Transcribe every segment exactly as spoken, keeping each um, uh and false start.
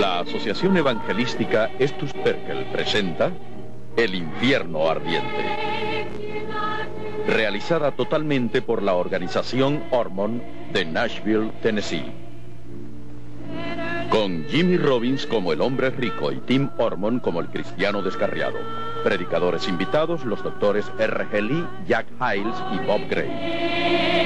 La Asociación Evangelística Estus Perkel presenta El Infierno Ardiente, realizada totalmente por la organización Ormond de Nashville, Tennessee, con Jimmy Robbins como el hombre rico y Tim Ormond como el cristiano descarriado. Predicadores invitados, los doctores R G Lee, Jack Hyles y Bob Gray.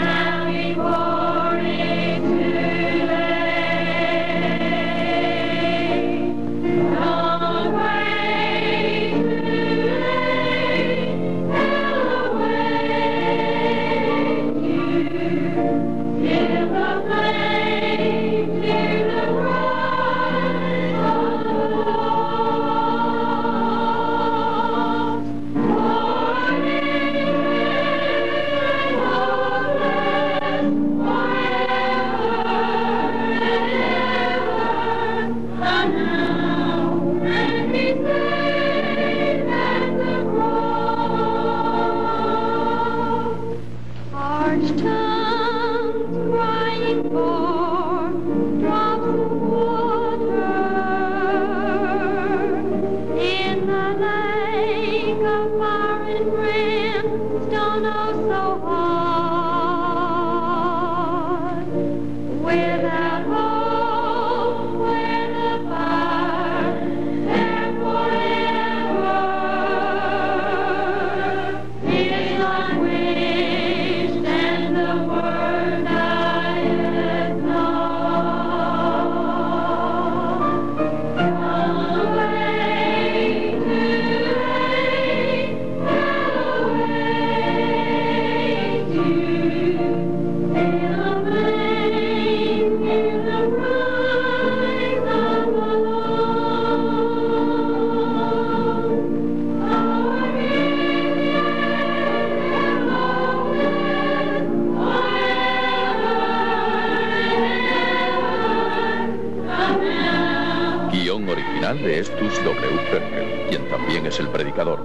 Original de Estus W. Perkel, quien también es el predicador.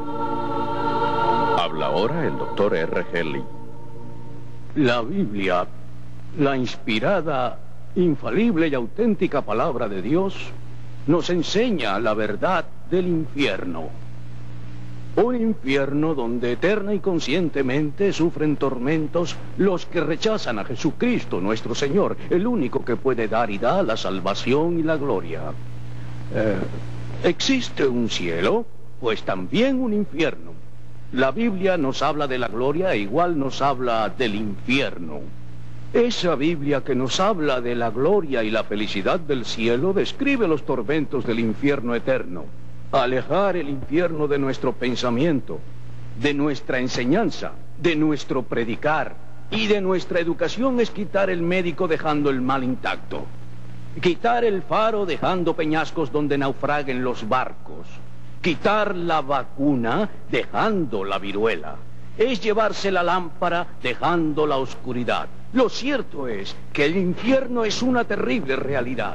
Habla ahora el doctor R G Lee. La Biblia, la inspirada, infalible y auténtica palabra de Dios, nos enseña la verdad del infierno. Un infierno donde eterna y conscientemente sufren tormentos los que rechazan a Jesucristo, nuestro Señor, el único que puede dar y da la salvación y la gloria. Eh, ¿Existe un cielo? Pues también un infierno. La Biblia nos habla de la gloria e igual nos habla del infierno. Esa Biblia que nos habla de la gloria y la felicidad del cielo describe los tormentos del infierno eterno. Alejar el infierno de nuestro pensamiento, de nuestra enseñanza, de nuestro predicar y de nuestra educación es quitar el médico dejando el mal intacto. Quitar el faro dejando peñascos donde naufraguen los barcos. Quitar la vacuna dejando la viruela. Es llevarse la lámpara dejando la oscuridad. Lo cierto es que el infierno es una terrible realidad.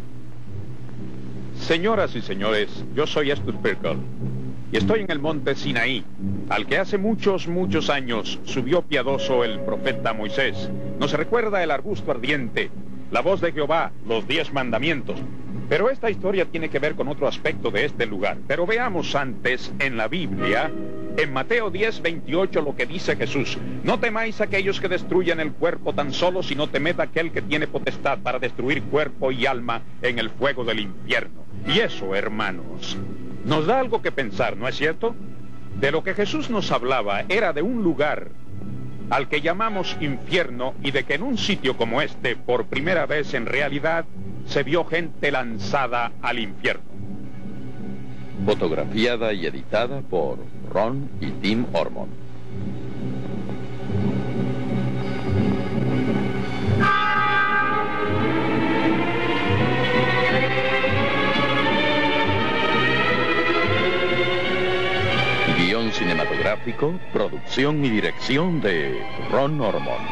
Señoras y señores, yo soy Estus Perkel y estoy en el monte Sinaí, al que hace muchos, muchos años subió piadoso el profeta Moisés. Nos recuerda el arbusto ardiente, la voz de Jehová, los diez mandamientos. Pero esta historia tiene que ver con otro aspecto de este lugar. Pero veamos antes en la Biblia, en Mateo diez, veintiocho, lo que dice Jesús. No temáis a aquellos que destruyan el cuerpo tan solo, sino temed a aquel que tiene potestad para destruir cuerpo y alma en el fuego del infierno. Y eso, hermanos, nos da algo que pensar, ¿no es cierto? De lo que Jesús nos hablaba era de un lugar al que llamamos infierno, y de que en un sitio como este, por primera vez en realidad, se vio gente lanzada al infierno. Fotografiada y editada por Ron y Tim Ormond. Guión cinematográfico, producción y dirección de Ron Ormond.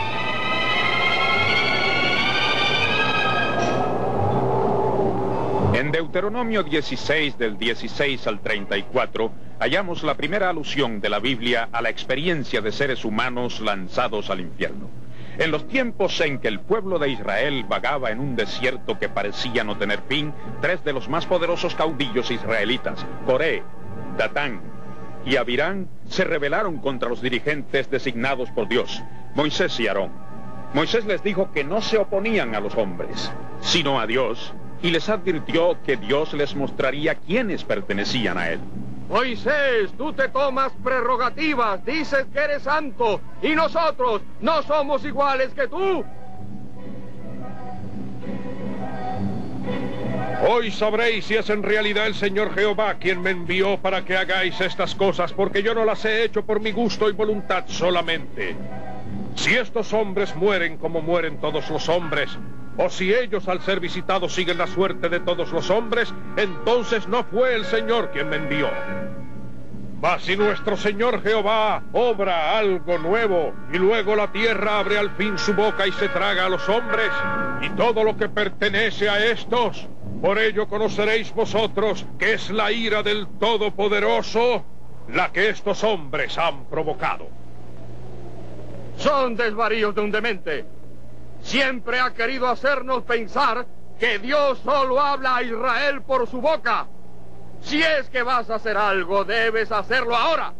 En Deuteronomio dieciséis, del dieciséis al treinta y cuatro, hallamos la primera alusión de la Biblia a la experiencia de seres humanos lanzados al infierno. En los tiempos en que el pueblo de Israel vagaba en un desierto que parecía no tener fin, tres de los más poderosos caudillos israelitas, Coré, Datán y Abirán, se rebelaron contra los dirigentes designados por Dios, Moisés y Aarón. Moisés les dijo que no se oponían a los hombres, sino a Dios, y les advirtió que Dios les mostraría quiénes pertenecían a él. Moisés, tú te tomas prerrogativas, dices que eres santo, y nosotros no somos iguales que tú. Hoy sabréis si es en realidad el Señor Jehová quien me envió para que hagáis estas cosas, porque yo no las he hecho por mi gusto y voluntad solamente. Si estos hombres mueren como mueren todos los hombres, o si ellos al ser visitados siguen la suerte de todos los hombres, entonces no fue el Señor quien me envió. Mas si nuestro Señor Jehová obra algo nuevo, y luego la tierra abre al fin su boca y se traga a los hombres, y todo lo que pertenece a estos, por ello conoceréis vosotros que es la ira del Todopoderoso la que estos hombres han provocado. Son desvaríos de un demente. Siempre ha querido hacernos pensar que Dios solo habla a Israel por su boca. Si es que vas a hacer algo, debes hacerlo ahora.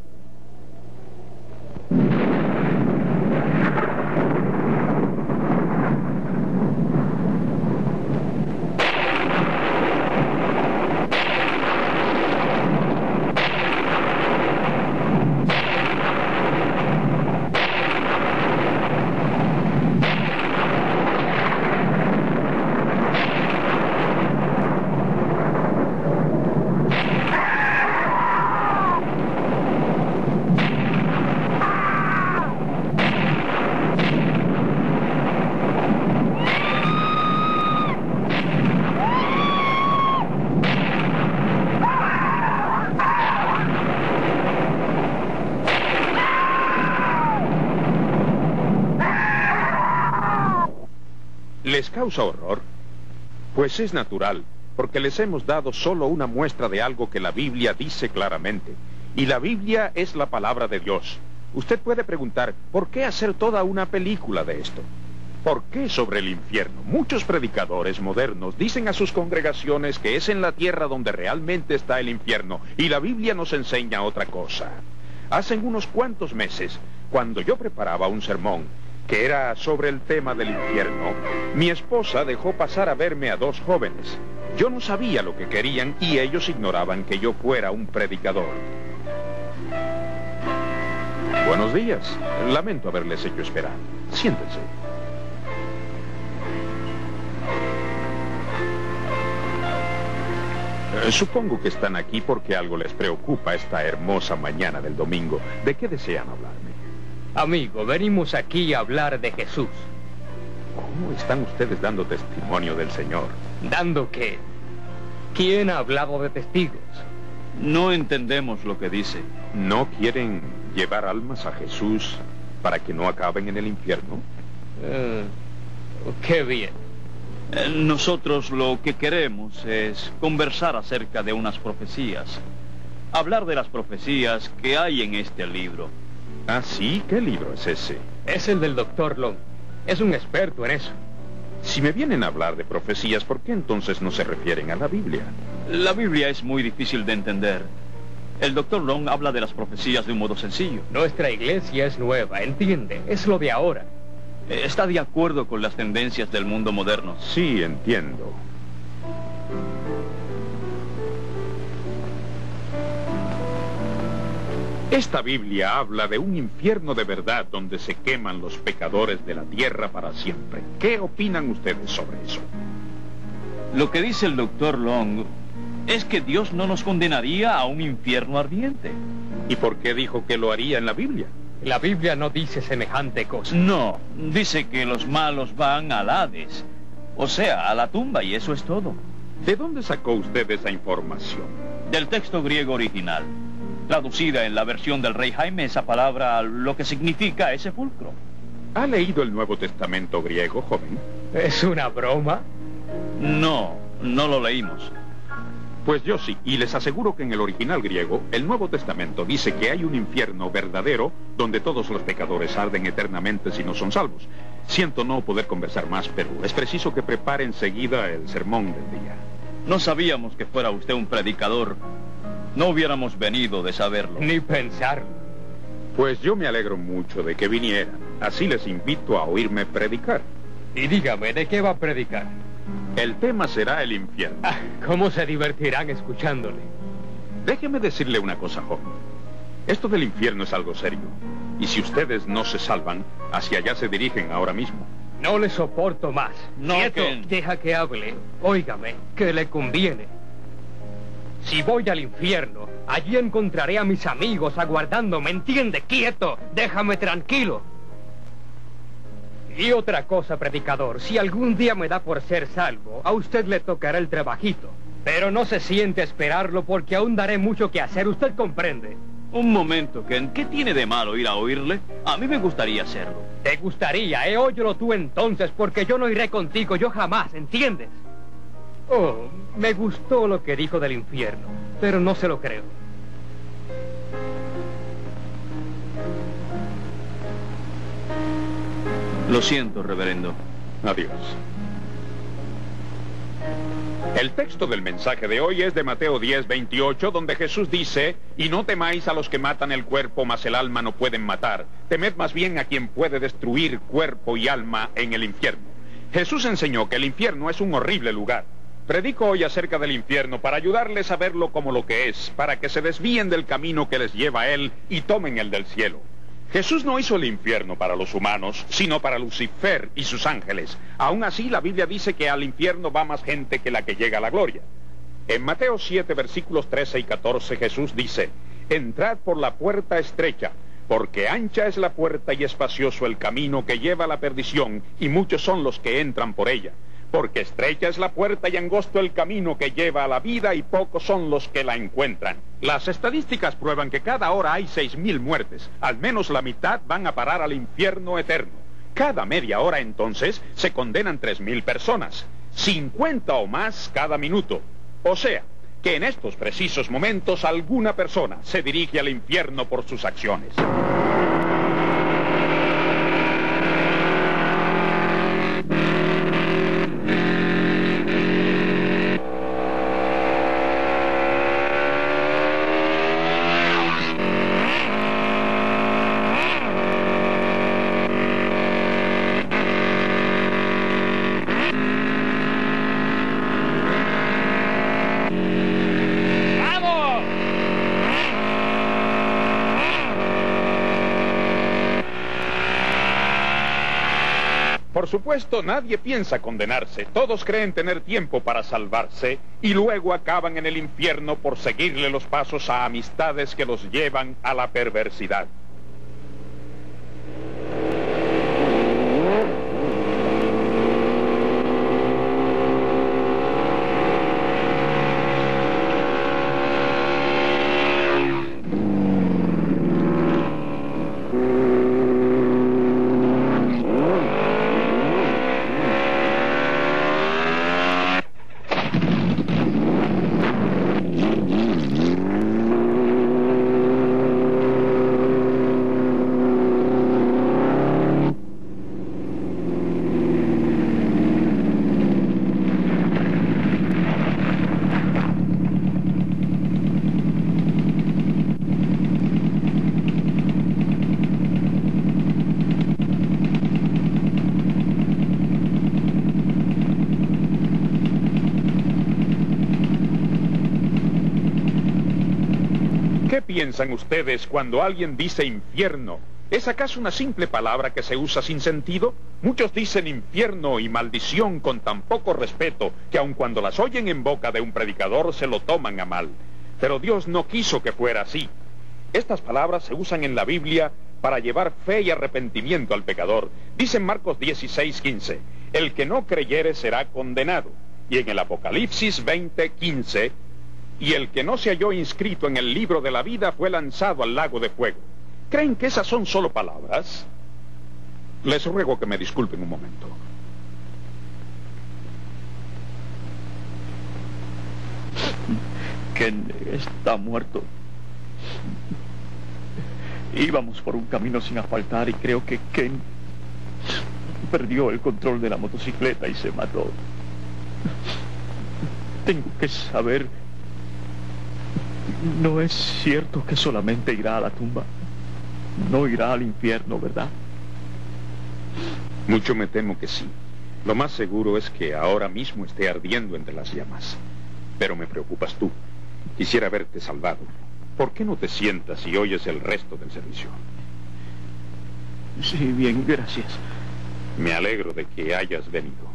¿Les causa horror? Pues es natural, porque les hemos dado solo una muestra de algo que la Biblia dice claramente. Y la Biblia es la palabra de Dios. Usted puede preguntar, ¿por qué hacer toda una película de esto? ¿Por qué sobre el infierno? Muchos predicadores modernos dicen a sus congregaciones que es en la tierra donde realmente está el infierno, y la Biblia nos enseña otra cosa. Hace unos cuantos meses, cuando yo preparaba un sermón, que era sobre el tema del infierno, mi esposa dejó pasar a verme a dos jóvenes. Yo no sabía lo que querían y ellos ignoraban que yo fuera un predicador. Buenos días. Lamento haberles hecho esperar. Siéntense. Eh, supongo que están aquí porque algo les preocupa esta hermosa mañana del domingo. ¿De qué desean hablarme? Amigo, venimos aquí a hablar de Jesús. ¿Cómo están ustedes dando testimonio del Señor? ¿Dando qué? ¿Quién ha hablado de testigos? No entendemos lo que dice. ¿No quieren llevar almas a Jesús para que no acaben en el infierno? Uh, qué bien. Eh, nosotros lo que queremos es conversar acerca de unas profecías. Hablar de las profecías que hay en este libro. ¿Ah, sí? ¿Qué libro es ese? Es el del doctor Long. Es un experto en eso. Si me vienen a hablar de profecías, ¿por qué entonces no se refieren a la Biblia? La Biblia es muy difícil de entender. El doctor Long habla de las profecías de un modo sencillo. Nuestra iglesia es nueva, entiende. Es lo de ahora. Eh, Está de acuerdo con las tendencias del mundo moderno. Sí, entiendo. Esta Biblia habla de un infierno de verdad donde se queman los pecadores de la tierra para siempre. ¿Qué opinan ustedes sobre eso? Lo que dice el doctor Long es que Dios no nos condenaría a un infierno ardiente. ¿Y por qué dijo que lo haría en la Biblia? La Biblia no dice semejante cosa. No, dice que los malos van al Hades, o sea, a la tumba, y eso es todo. ¿De dónde sacó usted esa información? Del texto griego original. Traducida en la versión del rey Jaime, esa palabra lo que significa es sepulcro. ¿Ha leído el Nuevo Testamento griego, joven? ¿Es una broma? No, no lo leímos. Pues yo sí, y les aseguro que en el original griego, el Nuevo Testamento dice que hay un infierno verdadero donde todos los pecadores arden eternamente si no son salvos. Siento no poder conversar más, pero es preciso que prepare enseguida el sermón del día. No sabíamos que fuera usted un predicador. No hubiéramos venido de saberlo. Ni pensarlo. Pues yo me alegro mucho de que vinieran. Así les invito a oírme predicar. Y dígame, ¿de qué va a predicar? El tema será el infierno. Ah, ¿cómo se divertirán escuchándole? Déjeme decirle una cosa, joven. Esto del infierno es algo serio. Y si ustedes no se salvan, hacia allá se dirigen ahora mismo. No le soporto más. No, Quieto. que- Deja que hable. Óigame, que le conviene. Si voy al infierno, allí encontraré a mis amigos aguardándome. ¿Entiende? Quieto. Déjame tranquilo. Y otra cosa, predicador. Si algún día me da por ser salvo, a usted le tocará el trabajito. Pero no se siente a esperarlo porque aún daré mucho que hacer. ¿Usted comprende? Un momento, Ken. ¿Qué tiene de malo ir a oírle? A mí me gustaría hacerlo. Te gustaría, ¿eh? Óyelo tú entonces, porque yo no iré contigo, yo jamás, ¿entiendes? Oh, me gustó lo que dijo del infierno, pero no se lo creo. Lo siento, reverendo. Adiós. El texto del mensaje de hoy es de Mateo diez, veintiocho, donde Jesús dice: y no temáis a los que matan el cuerpo, mas el alma no pueden matar. Temed más bien a quien puede destruir cuerpo y alma en el infierno. Jesús enseñó que el infierno es un horrible lugar. Predico hoy acerca del infierno para ayudarles a verlo como lo que es, para que se desvíen del camino que les lleva a él y tomen el del cielo. Jesús no hizo el infierno para los humanos, sino para Lucifer y sus ángeles. Aún así, la Biblia dice que al infierno va más gente que la que llega a la gloria. En Mateo siete, versículos trece y catorce, Jesús dice: entrad por la puerta estrecha, porque ancha es la puerta y espacioso el camino que lleva a la perdición, y muchos son los que entran por ella. Porque estrecha es la puerta y angosto el camino que lleva a la vida, y pocos son los que la encuentran. Las estadísticas prueban que cada hora hay seis mil muertes. Al menos la mitad van a parar al infierno eterno. Cada media hora, entonces, se condenan tres mil personas. cincuenta o más cada minuto. O sea, que en estos precisos momentos alguna persona se dirige al infierno por sus acciones. Por supuesto, nadie piensa condenarse. Todos creen tener tiempo para salvarse y luego acaban en el infierno por seguirle los pasos a amistades que los llevan a la perversidad. ¿Qué piensan ustedes cuando alguien dice infierno? ¿Es acaso una simple palabra que se usa sin sentido? Muchos dicen infierno y maldición con tan poco respeto que aun cuando las oyen en boca de un predicador se lo toman a mal. Pero Dios no quiso que fuera así. Estas palabras se usan en la Biblia para llevar fe y arrepentimiento al pecador. Dice en Marcos dieciséis, quince, el que no creyere será condenado. Y en el Apocalipsis veinte, quince, y el que no se halló inscrito en el libro de la vida fue lanzado al lago de fuego. ¿Creen que esas son solo palabras? Les ruego que me disculpen un momento. Ken está muerto. Íbamos por un camino sin asfaltar y creo que Ken perdió el control de la motocicleta y se mató. Tengo que saber... No es cierto que solamente irá a la tumba. No irá al infierno, ¿verdad? Mucho me temo que sí. Lo más seguro es que ahora mismo esté ardiendo entre las llamas. Pero me preocupas tú. Quisiera verte salvado. ¿Por qué no te sientas y oyes el resto del servicio? Sí, bien, gracias. Me alegro de que hayas venido.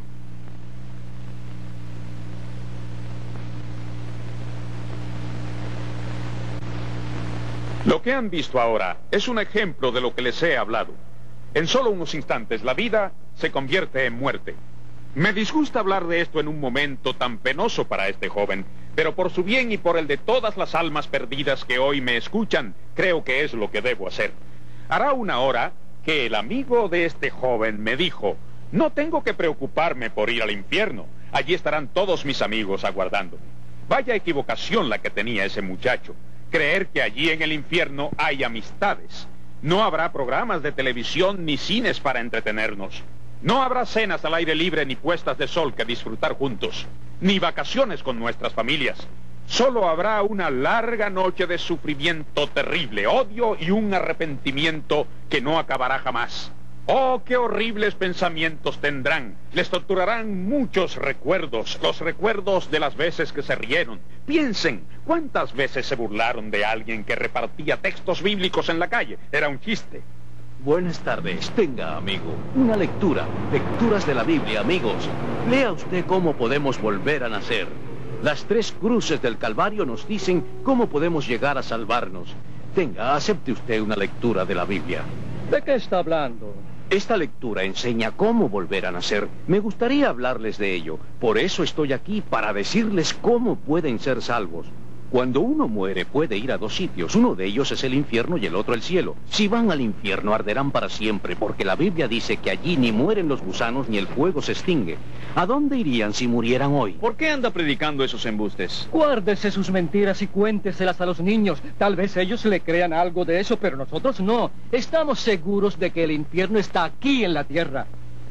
Lo que han visto ahora es un ejemplo de lo que les he hablado. En solo unos instantes la vida se convierte en muerte. Me disgusta hablar de esto en un momento tan penoso para este joven, pero por su bien y por el de todas las almas perdidas que hoy me escuchan, creo que es lo que debo hacer. Hará una hora que el amigo de este joven me dijo: no tengo que preocuparme por ir al infierno, allí estarán todos mis amigos aguardándome. Vaya equivocación la que tenía ese muchacho, creer que allí en el infierno hay amistades. No habrá programas de televisión ni cines para entretenernos. No habrá cenas al aire libre ni puestas de sol que disfrutar juntos, ni vacaciones con nuestras familias. Solo habrá una larga noche de sufrimiento terrible, odio y un arrepentimiento que no acabará jamás. Oh, qué horribles pensamientos tendrán. Les torturarán muchos recuerdos, los recuerdos de las veces que se rieron. Piensen, ¿cuántas veces se burlaron de alguien que repartía textos bíblicos en la calle? Era un chiste. Buenas tardes. Tenga, amigo, una lectura. Lecturas de la Biblia, amigos. Lea usted cómo podemos volver a nacer. Las tres cruces del Calvario nos dicen cómo podemos llegar a salvarnos. Tenga, acepte usted una lectura de la Biblia. ¿De qué está hablando? Esta lectura enseña cómo volver a nacer. Me gustaría hablarles de ello. Por eso estoy aquí, para decirles cómo pueden ser salvos. Cuando uno muere puede ir a dos sitios. Uno de ellos es el infierno y el otro el cielo. Si van al infierno arderán para siempre, porque la Biblia dice que allí ni mueren los gusanos ni el fuego se extingue. ¿A dónde irían si murieran hoy? ¿Por qué anda predicando esos embustes? Guárdese sus mentiras y cuénteselas a los niños. Tal vez ellos le crean algo de eso, pero nosotros no. Estamos seguros de que el infierno está aquí en la tierra.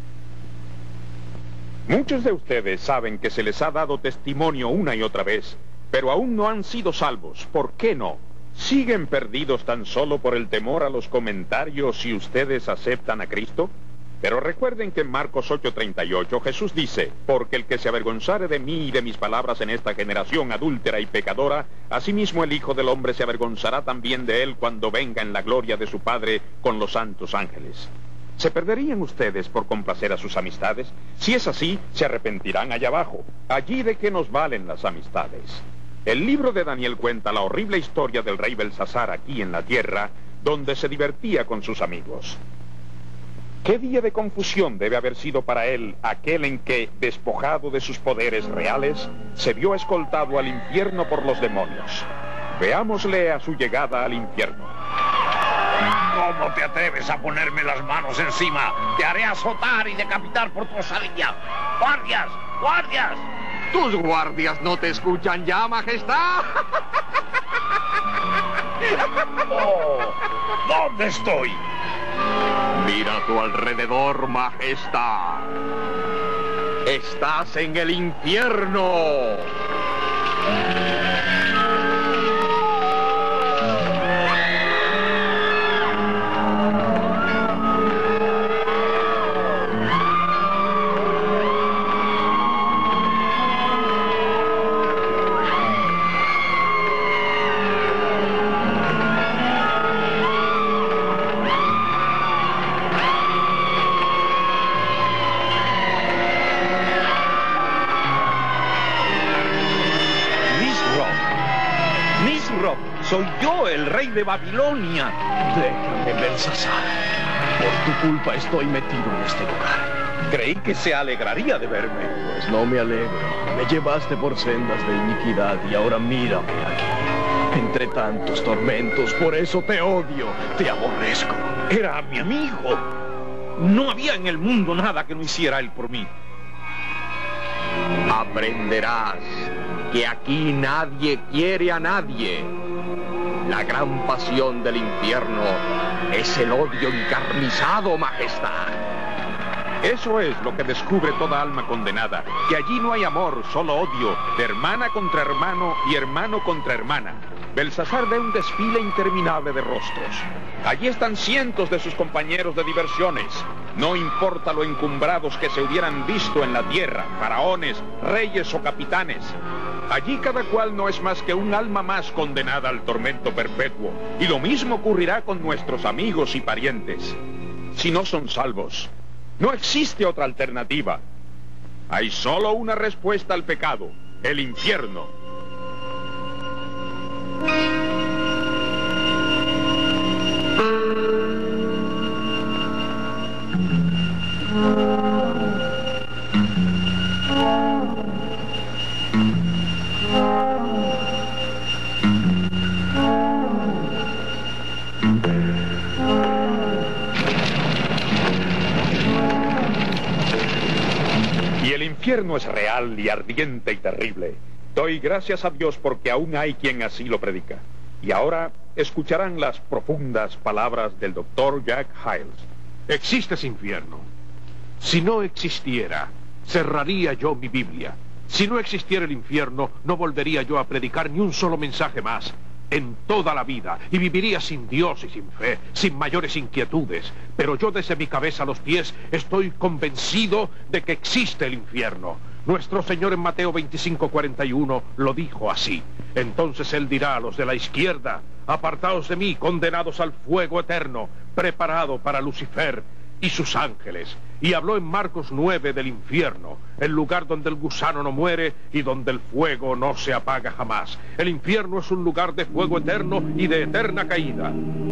Muchos de ustedes saben que se les ha dado testimonio una y otra vez, pero aún no han sido salvos. ¿Por qué no? ¿Siguen perdidos tan solo por el temor a los comentarios si ustedes aceptan a Cristo? Pero recuerden que en Marcos ocho treinta y ocho Jesús dice: porque el que se avergonzare de mí y de mis palabras en esta generación adúltera y pecadora, asimismo el Hijo del Hombre se avergonzará también de él cuando venga en la gloria de su Padre con los santos ángeles. ¿Se perderían ustedes por complacer a sus amistades? Si es así, se arrepentirán allá abajo. Allí de qué nos valen las amistades. El libro de Daniel cuenta la horrible historia del rey Belsasar aquí en la tierra, donde se divertía con sus amigos. ¿Qué día de confusión debe haber sido para él aquel en que, despojado de sus poderes reales, se vio escoltado al infierno por los demonios? Veámosle a su llegada al infierno. ¿Cómo te atreves a ponerme las manos encima? Te haré azotar y decapitar por tu osadía. ¡Guardias! ¡Guardias! Tus guardias no te escuchan ya, Majestad. Oh, ¿dónde estoy? Mira a tu alrededor, Majestad. Estás en el infierno. Soy yo, el rey de Babilonia. Déjame, Belsasar. Por tu culpa estoy metido en este lugar. Creí que se alegraría de verme. Pues no me alegro. Me llevaste por sendas de iniquidad y ahora mírame aquí. Entre tantos tormentos, por eso te odio, te aborrezco. Era mi amigo. No había en el mundo nada que no hiciera él por mí. Aprenderás que aquí nadie quiere a nadie. La gran pasión del infierno es el odio encarnizado, Majestad. Eso es lo que descubre toda alma condenada, que allí no hay amor, solo odio, de hermana contra hermano y hermano contra hermana. Belsasar ve un desfile interminable de rostros. Allí están cientos de sus compañeros de diversiones. No importa lo encumbrados que se hubieran visto en la tierra, faraones, reyes o capitanes. Allí cada cual no es más que un alma más condenada al tormento perpetuo. Y lo mismo ocurrirá con nuestros amigos y parientes. Si no son salvos, no existe otra alternativa. Hay solo una respuesta al pecado, el infierno. Y el infierno es real y ardiente y terrible. Doy gracias a Dios porque aún hay quien así lo predica. Y ahora escucharán las profundas palabras del doctor Jack Hiles. Existe ese infierno. Si no existiera, cerraría yo mi Biblia. Si no existiera el infierno, no volvería yo a predicar ni un solo mensaje más en toda la vida, y viviría sin Dios y sin fe, sin mayores inquietudes. Pero yo desde mi cabeza a los pies estoy convencido de que existe el infierno. Nuestro Señor en Mateo veinticinco, cuarenta y uno lo dijo así. Entonces Él dirá a los de la izquierda: apartaos de mí, condenados al fuego eterno, preparado para Lucifer y sus ángeles. Y habló en Marcos nueve del infierno, el lugar donde el gusano no muere y donde el fuego no se apaga jamás. El infierno es un lugar de fuego eterno y de eterna caída.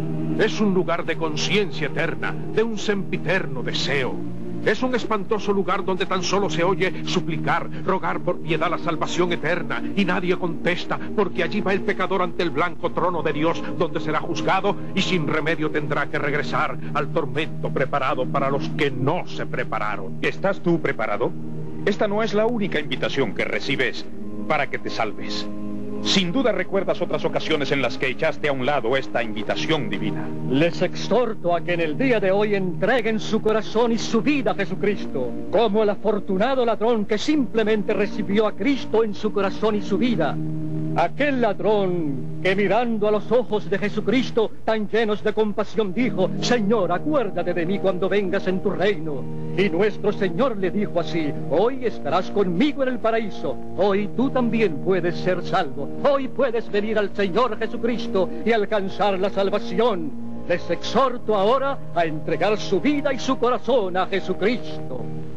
Es un lugar de conciencia eterna, de un sempiterno deseo. Es un espantoso lugar donde tan solo se oye suplicar, rogar por piedad la salvación eterna, y nadie contesta, porque allí va el pecador ante el blanco trono de Dios, donde será juzgado y sin remedio tendrá que regresar al tormento preparado para los que no se prepararon. ¿Estás tú preparado? Esta no es la única invitación que recibes para que te salves. Sin duda recuerdas otras ocasiones en las que echaste a un lado esta invitación divina. Les exhorto a que en el día de hoy entreguen su corazón y su vida a Jesucristo, como el afortunado ladrón que simplemente recibió a Cristo en su corazón y su vida. Aquel ladrón que mirando a los ojos de Jesucristo tan llenos de compasión dijo: Señor, acuérdate de mí cuando vengas en tu reino. Y nuestro Señor le dijo así: hoy estarás conmigo en el paraíso. Hoy tú también puedes ser salvo. Hoy puedes venir al Señor Jesucristo y alcanzar la salvación. Les exhorto ahora a entregar su vida y su corazón a Jesucristo.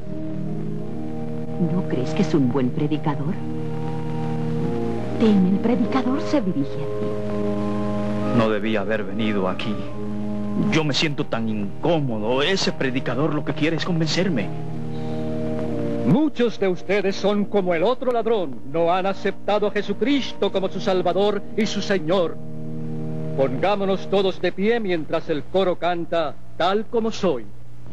¿No crees que es un buen predicador? Ten, el predicador se dirige a ti. No debía haber venido aquí. Yo me siento tan incómodo. Ese predicador lo que quiere es convencerme. Muchos de ustedes son como el otro ladrón. No han aceptado a Jesucristo como su Salvador y su Señor. Pongámonos todos de pie mientras el coro canta Tal como soy.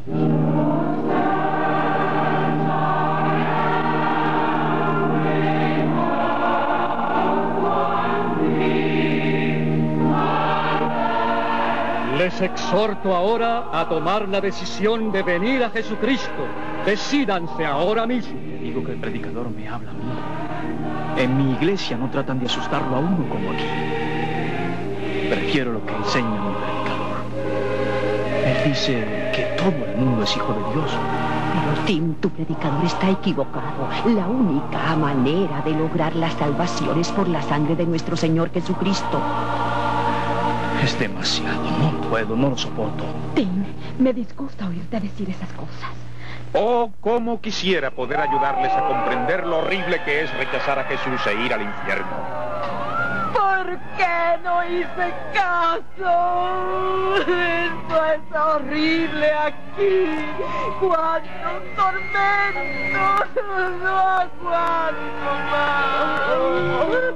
Les exhorto ahora a tomar la decisión de venir a Jesucristo. Decídanse ahora mismo. Digo que el predicador me habla a mí. En mi iglesia no tratan de asustarlo a uno como aquí. Prefiero lo que enseña mi predicador. Él dice que todo el mundo es hijo de Dios. Pero Tim, tu predicador está equivocado. La única manera de lograr la salvación es por la sangre de nuestro Señor Jesucristo. Es demasiado, no puedo, no lo soporto. Tim, me disgusta oírte decir esas cosas. Oh, cómo quisiera poder ayudarles a comprender lo horrible que es rechazar a Jesús e ir al infierno. ¿Por qué no hice caso? Esto es horrible aquí. ¡Cuánto tormento! No aguanto más.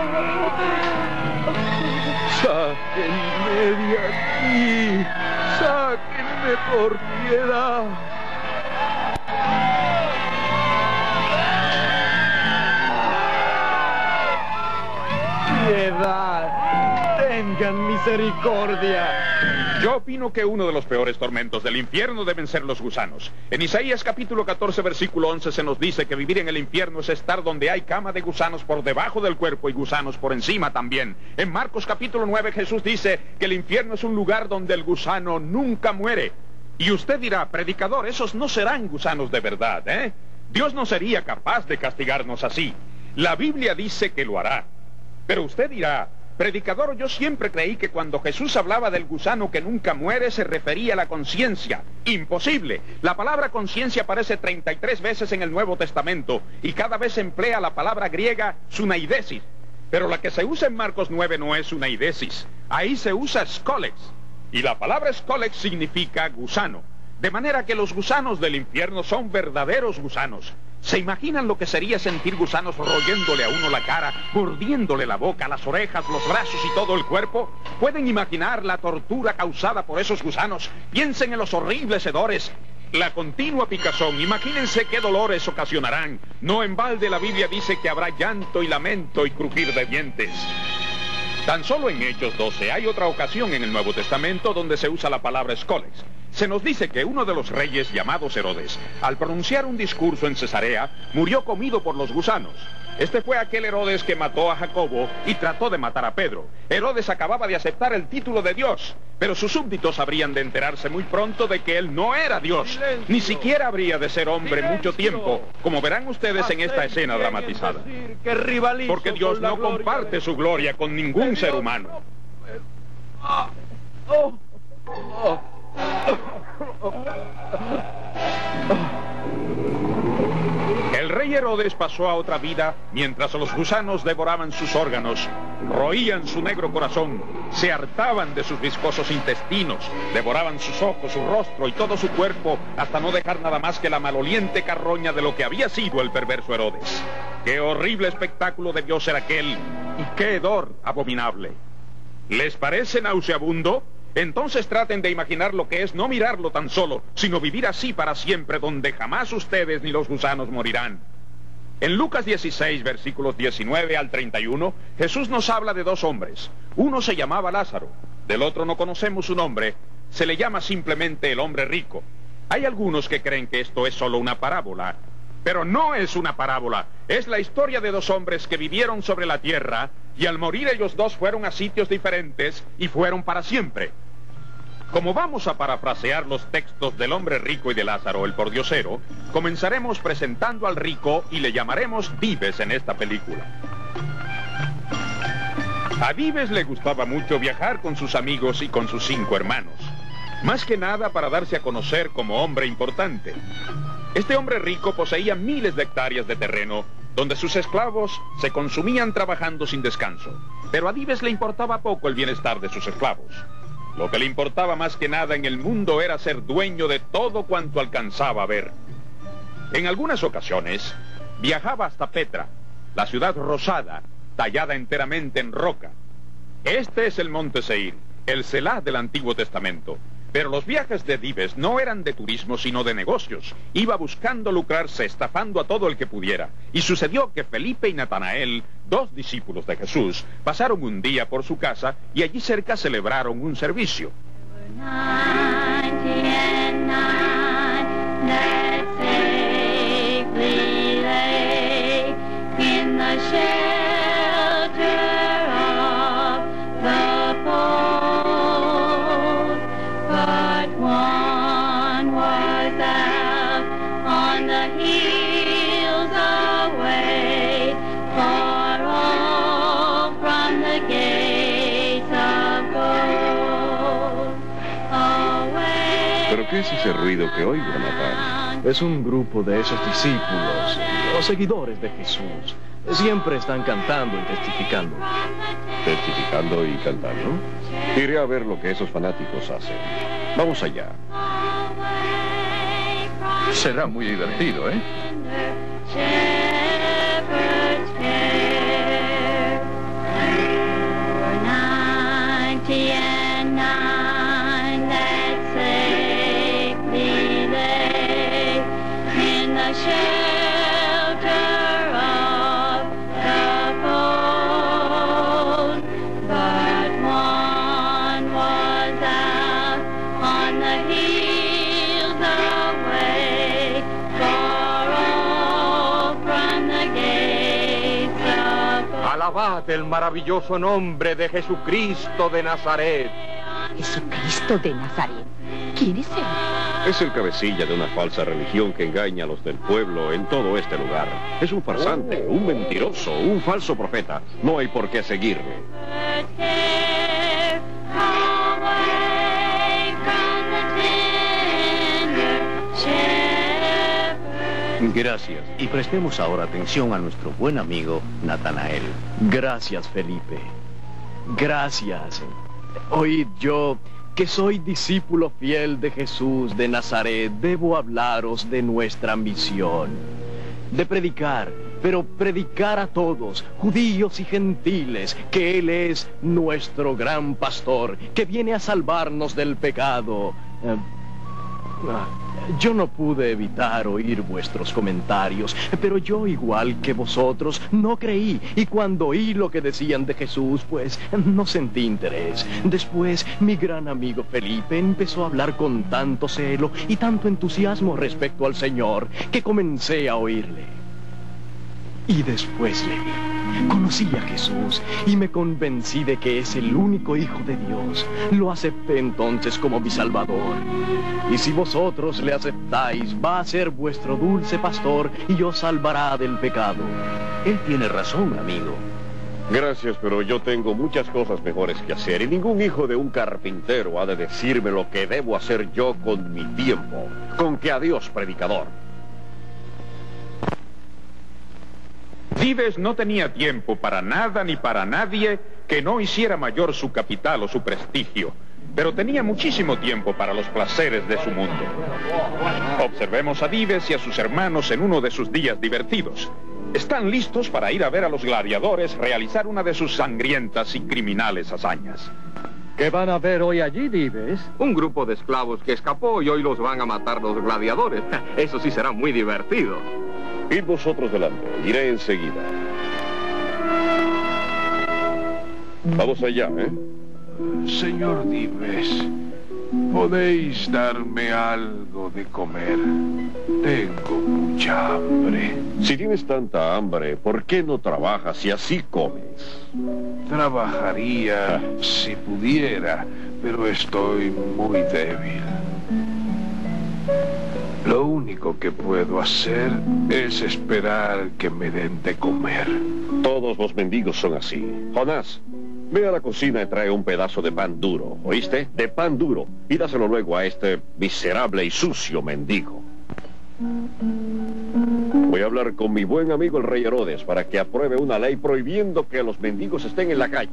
¡Sáquenme de aquí! ¡Sáquenme por piedad! Piedad, ten tengan misericordia. Yo opino que uno de los peores tormentos del infierno deben ser los gusanos. En Isaías capítulo catorce, versículo once se nos dice que vivir en el infierno es estar donde hay cama de gusanos por debajo del cuerpo y gusanos por encima también. En Marcos capítulo nueve Jesús dice que el infierno es un lugar donde el gusano nunca muere. Y usted dirá, predicador, esos no serán gusanos de verdad, ¿eh? Dios no sería capaz de castigarnos así. La Biblia dice que lo hará. Pero usted dirá, predicador, yo siempre creí que cuando Jesús hablaba del gusano que nunca muere se refería a la conciencia. Imposible. La palabra conciencia aparece treinta y tres veces en el Nuevo Testamento y cada vez emplea la palabra griega sunaidesis. Pero la que se usa en Marcos nueve no es sunaidesis. Ahí se usa skolex. Y la palabra skolex significa gusano. De manera que los gusanos del infierno son verdaderos gusanos. ¿Se imaginan lo que sería sentir gusanos royéndole a uno la cara, mordiéndole la boca, las orejas, los brazos y todo el cuerpo? ¿Pueden imaginar la tortura causada por esos gusanos? Piensen en los horribles hedores, la continua picazón. Imagínense qué dolores ocasionarán. No en balde la Biblia dice que habrá llanto y lamento y crujir de dientes. Tan solo en Hechos doce hay otra ocasión en el Nuevo Testamento donde se usa la palabra skolex. Se nos dice que uno de los reyes llamados Herodes, al pronunciar un discurso en Cesarea, murió comido por los gusanos. Este fue aquel Herodes que mató a Jacobo y trató de matar a Pedro. Herodes acababa de aceptar el título de Dios, pero sus súbditos habrían de enterarse muy pronto de que él no era Dios. ¡Silencio! Ni siquiera habría de ser hombre ¡Silencio! Mucho tiempo, como verán ustedes en esta escena dramatizada. Porque Dios no comparte de... su gloria con ningún ser humano. Oh. Oh. El rey Herodes pasó a otra vida mientras los gusanos devoraban sus órganos, roían su negro corazón, se hartaban de sus viscosos intestinos, devoraban sus ojos, su rostro y todo su cuerpo hasta no dejar nada más que la maloliente carroña de lo que había sido el perverso Herodes. ¡Qué horrible espectáculo debió ser aquel! ¡Y qué hedor abominable! ¿Les parece nauseabundo? Entonces traten de imaginar lo que es no mirarlo tan solo, sino vivir así para siempre, donde jamás ustedes ni los gusanos morirán. En Lucas dieciséis, versículos diecinueve al treinta y uno, Jesús nos habla de dos hombres. Uno se llamaba Lázaro, del otro no conocemos su nombre, se le llama simplemente el hombre rico. Hay algunos que creen que esto es solo una parábola, pero no es una parábola, es la historia de dos hombres que vivieron sobre la tierra, y al morir ellos dos fueron a sitios diferentes y fueron para siempre. Como vamos a parafrasear los textos del hombre rico y de Lázaro, el pordiosero, comenzaremos presentando al rico y le llamaremos Dives en esta película. A Dives le gustaba mucho viajar con sus amigos y con sus cinco hermanos, más que nada para darse a conocer como hombre importante. Este hombre rico poseía miles de hectáreas de terreno, donde sus esclavos se consumían trabajando sin descanso. Pero a Dives le importaba poco el bienestar de sus esclavos. Lo que le importaba más que nada en el mundo era ser dueño de todo cuanto alcanzaba a ver. En algunas ocasiones, viajaba hasta Petra, la ciudad rosada, tallada enteramente en roca. Este es el monte Seir, el Selah del Antiguo Testamento. Pero los viajes de Dives no eran de turismo, sino de negocios. Iba buscando lucrarse, estafando a todo el que pudiera. Y sucedió que Felipe y Natanael, dos discípulos de Jesús, pasaron un día por su casa y allí cerca celebraron un servicio. ¿Pero qué es ese ruido que oigo, Natán? Es un grupo de esos discípulos, los seguidores de Jesús. Siempre están cantando y testificando. ¿Testificando y cantando? Iré a ver lo que esos fanáticos hacen. Vamos allá. Será muy divertido, ¿eh? But one Alabad el maravilloso nombre de Jesucristo de Nazaret. Jesucristo de Nazaret. ¿Quién es él? Es el cabecilla de una falsa religión que engaña a los del pueblo en todo este lugar. Es un farsante, un mentiroso, un falso profeta. No hay por qué seguirle. Gracias. Y prestemos ahora atención a nuestro buen amigo Natanael. Gracias, Felipe. Gracias. Oíd, yo, que soy discípulo fiel de Jesús de Nazaret, debo hablaros de nuestra misión. De predicar, pero predicar a todos, judíos y gentiles, que Él es nuestro gran pastor, que viene a salvarnos del pecado. Eh, Yo no pude evitar oír vuestros comentarios, pero yo, igual que vosotros, no creí. Y cuando oí lo que decían de Jesús, pues no sentí interés. Después, mi gran amigo Felipe empezó a hablar con tanto celo y tanto entusiasmo respecto al Señor, que comencé a oírle. Y después le vi. Conocí a Jesús y me convencí de que es el único Hijo de Dios. Lo acepté entonces como mi Salvador. Y si vosotros le aceptáis, va a ser vuestro dulce pastor y os salvará del pecado. Él tiene razón, amigo. Gracias, pero yo tengo muchas cosas mejores que hacer y ningún hijo de un carpintero ha de decirme lo que debo hacer yo con mi tiempo. Con que adiós, predicador. Dives no tenía tiempo para nada ni para nadie que no hiciera mayor su capital o su prestigio, pero tenía muchísimo tiempo para los placeres de su mundo. Observemos a Dives y a sus hermanos en uno de sus días divertidos. Están listos para ir a ver a los gladiadores realizar una de sus sangrientas y criminales hazañas. ¿Qué van a ver hoy allí, Dives? Un grupo de esclavos que escapó y hoy los van a matar los gladiadores. Eso sí será muy divertido. Id vosotros delante, iré enseguida. Vamos allá, ¿eh? Señor Dives, ¿podéis darme algo de comer? Tengo mucha hambre. Si tienes tanta hambre, ¿por qué no trabajas y así comes? Trabajaría si pudiera, pero estoy muy débil. Lo único que puedo hacer es esperar que me den de comer. Todos los mendigos son así. Jonás, ve a la cocina y trae un pedazo de pan duro, ¿oíste? De pan duro, y dáselo luego a este miserable y sucio mendigo. Voy a hablar con mi buen amigo el rey Herodes para que apruebe una ley prohibiendo que los mendigos estén en la calle.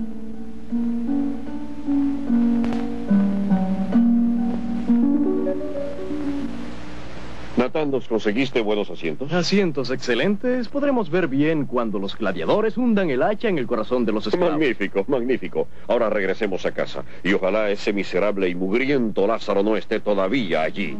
Natán, ¿nos conseguiste buenos asientos? Asientos excelentes. Podremos ver bien cuando los gladiadores hundan el hacha en el corazón de los esclavos. Magnífico, magnífico. Ahora regresemos a casa. Y ojalá ese miserable y mugriento Lázaro no esté todavía allí.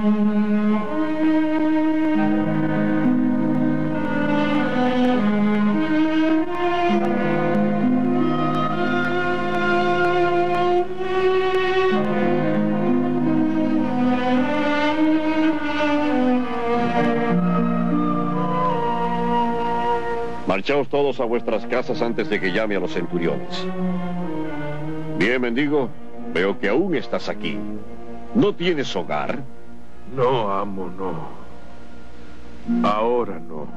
Marchaos todos a vuestras casas antes de que llame a los centuriones. Bien, mendigo, veo que aún estás aquí. ¿No tienes hogar? No, amo, no. Ahora no.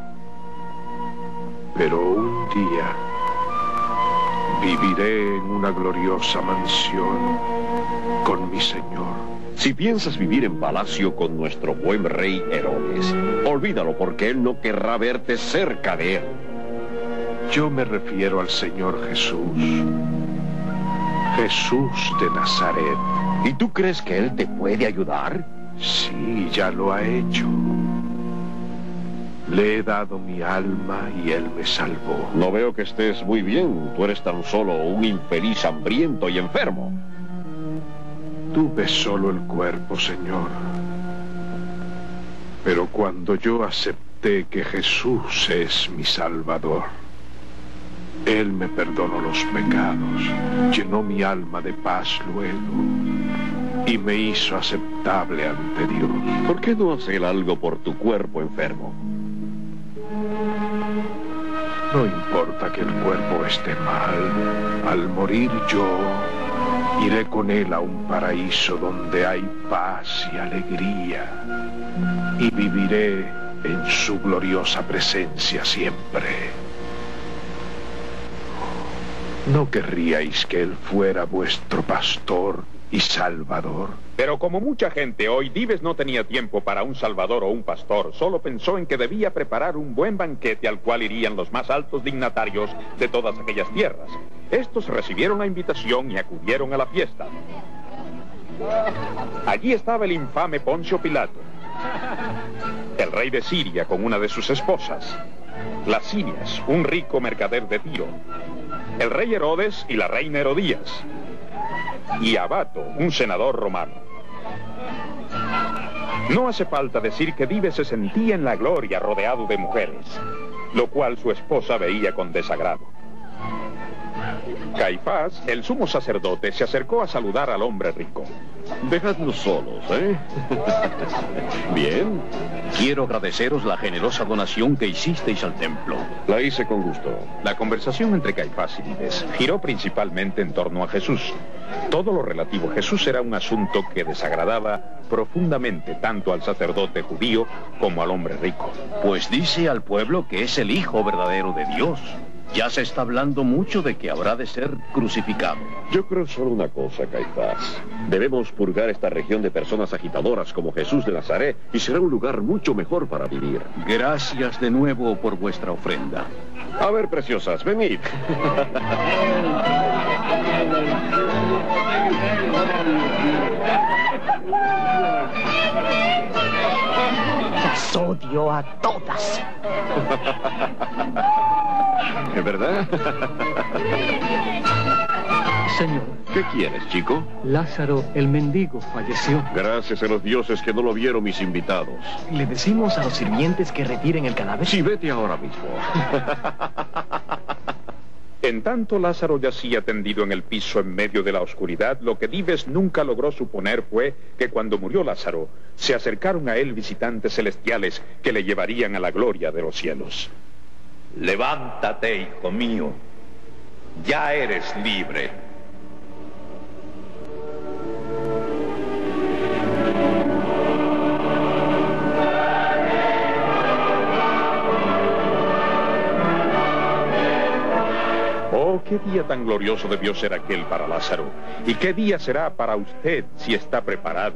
Pero un día viviré en una gloriosa mansión con mi Señor. Si piensas vivir en palacio con nuestro buen rey Herodes, olvídalo porque él no querrá verte cerca de él. Yo me refiero al Señor Jesús. Jesús de Nazaret. ¿Y tú crees que Él te puede ayudar? Sí, ya lo ha hecho. Le he dado mi alma y Él me salvó. No veo que estés muy bien. Tú eres tan solo un infeliz hambriento y enfermo. Tú ves solo el cuerpo, Señor. Pero cuando yo acepté que Jesús es mi Salvador, Él me perdonó los pecados, llenó mi alma de paz luego y me hizo aceptable ante Dios. ¿Por qué no hace Él algo por tu cuerpo enfermo? No importa que el cuerpo esté mal, al morir yo, iré con él a un paraíso donde hay paz y alegría, y viviré en su gloriosa presencia siempre. ¿No querríais que él fuera vuestro pastor y salvador? Pero como mucha gente hoy, Dives no tenía tiempo para un salvador o un pastor. Solo pensó en que debía preparar un buen banquete al cual irían los más altos dignatarios de todas aquellas tierras. Estos recibieron la invitación y acudieron a la fiesta. Allí estaba el infame Poncio Pilato, el rey de Siria con una de sus esposas, Lasinias, un rico mercader de Tiro, el rey Herodes y la reina Herodías, y Abato, un senador romano. No hace falta decir que Dives se sentía en la gloria rodeado de mujeres, lo cual su esposa veía con desagrado. Caifás, el sumo sacerdote, se acercó a saludar al hombre rico. Dejadnos solos, ¿eh? Bien. Quiero agradeceros la generosa donación que hicisteis al templo. La hice con gusto. La conversación entre Caifás y Dives giró principalmente en torno a Jesús. Todo lo relativo a Jesús era un asunto que desagradaba profundamente tanto al sacerdote judío como al hombre rico. Pues dice al pueblo que es el Hijo verdadero de Dios. Ya se está hablando mucho de que habrá de ser crucificado. Yo creo solo una cosa, Caifás. Debemos purgar esta región de personas agitadoras como Jesús de Nazaret y será un lugar mucho mejor para vivir. Gracias de nuevo por vuestra ofrenda. A ver, preciosas, venid. Las odio a todas. ¿Es verdad? Señor. ¿Qué quieres, chico? Lázaro, el mendigo, falleció. Gracias a los dioses que no lo vieron mis invitados. ¿Le decimos a los sirvientes que retiren el cadáver? Sí, vete ahora mismo. En tanto Lázaro yacía tendido en el piso en medio de la oscuridad, lo que Dives nunca logró suponer fue que cuando murió Lázaro, se acercaron a él visitantes celestiales que le llevarían a la gloria de los cielos. Levántate, hijo mío. Ya eres libre. Oh, qué día tan glorioso debió ser aquel para Lázaro. ¿Y qué día será para usted si está preparado?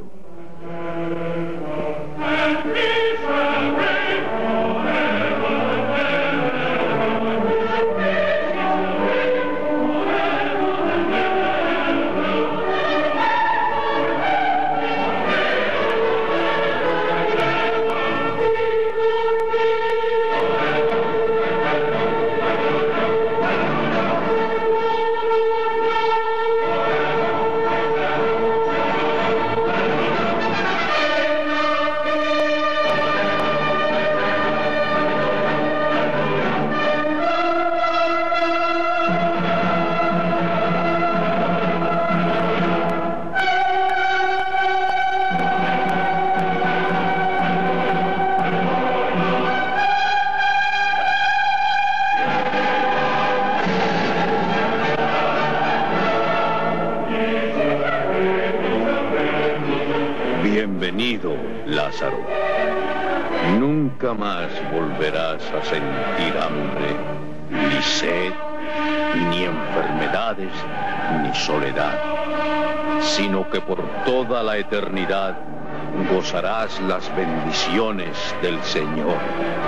Bienvenido, Lázaro. Nunca más volverás a sentir hambre, ni sed, ni enfermedades, ni soledad, sino que por toda la eternidad gozarás las bendiciones del Señor.